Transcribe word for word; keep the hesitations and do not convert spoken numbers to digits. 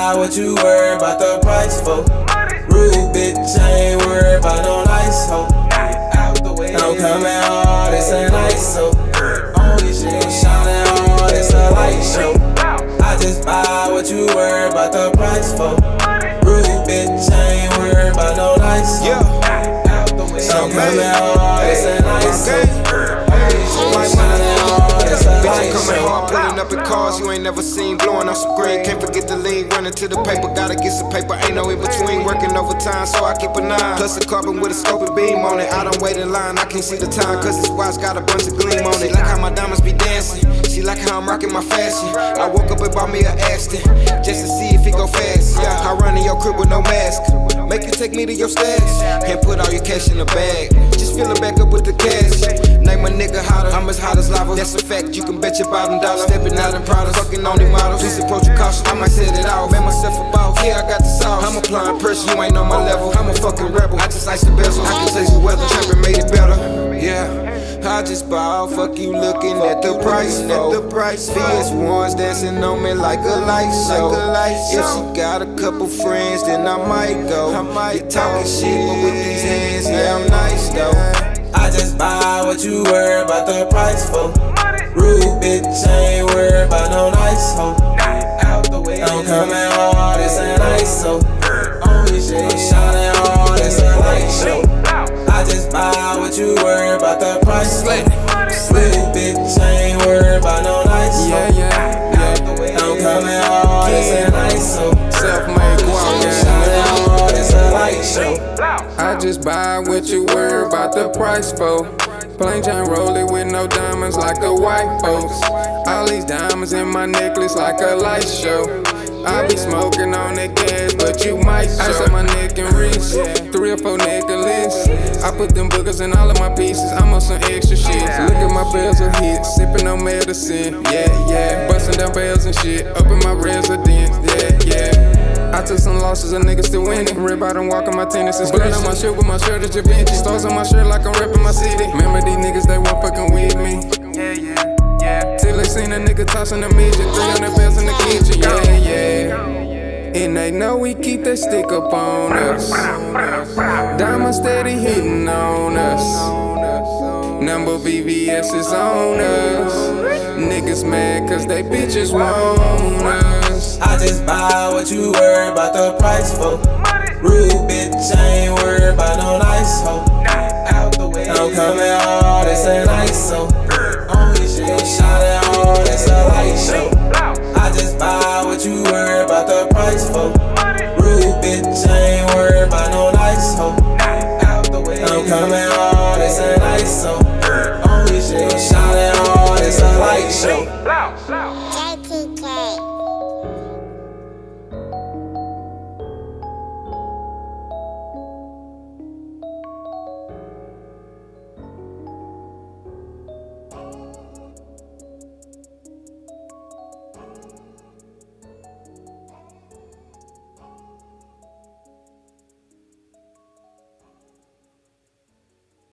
buy what you worry about the price for. Rude bitch, I ain't worried about no nice hoe. I'm coming hard, this ain't nice so. Only shit shining hard, it's a light show. I just buy what you worry about the price for. Rude bitch, I ain't worried about no nice hoe. I'm coming hard, this ain't nice so. Only shit shining hard, it's a light show. Pulling up in cars you ain't never seen, blowing on some green. Can't forget the lean, running to the paper. Gotta get some paper, ain't no in between. Working overtime, so I keep a nine. Plus a carbon with a scope and beam on it. I don't wait in line, I can't see the time, cause this watch got a bunch of gleam on it. She like how my diamonds be dancing, she like how I'm rocking my fashion. I woke up and bought me a Aston, just to see if it go fast. Yeah, I run in your crib with no mask, make you take me to your stash. Can't put all your cash in the bag, just fill it back up with the cash. Name a nigga hotter, I'm as hot as lava. That's a fact, you can bet your bottom dollar. Stepping out in Prada, fucking on the models. Please approach your caution, I might set it out. Made myself a boss, yeah, I got the sauce. I'm applying pressure, you ain't on my level. I'm a fucking rebel, I just ice the bezel. I can taste the weather, trapping made it better. Yeah, I just bought, fuck you looking at the price, at the price. V S ones dancing on me like a light show. If she got a couple friends, then I might go. You talking shit, but with these hands, yeah, I'm nice though. I just buy what you worry about the price for. Rude bitch, I ain't worried about no nice hoe. I'm coming hard, this ain't nice so. Only shit shining hard, it's a light show. I just buy what you worry about the price for. Rude bitch, I ain't worried about no nice hoe. I'm coming hard, this ain't nice so. Self-made guap, shining hard, it's a light show. I just buy what you worry about the price for. Plain Jane rolling with no diamonds like the white folks. All these diamonds in my necklace like a light show. I be smoking on that gas, but you might show. Ice on my neck and wrist, three or four necklaces. I put them boogers in all of my pieces, I'm on some extra shit. Look at my bells of hits, sipping on medicine, yeah, yeah. Busting down bells and shit, up in my residence, yeah, yeah. I took some losses, a nigga still winning. Rip out and walking my tennis and blood on my shirt with my shirt at Givenchy. Stars on my shirt like I'm repping my city. Remember these niggas, they weren't fucking with me. Yeah, yeah, yeah. Till they seen a nigga tossing a midget, three hundred bells in the kitchen, yeah, yeah. And they know we keep that stick up on us. Diamond steady hitting on us. Number V V S is on us. Niggas mad cause they bitches want us. I just buy what you worry about the price for. Rude bitch, I ain't worried about no nice hoe. I'm coming hard.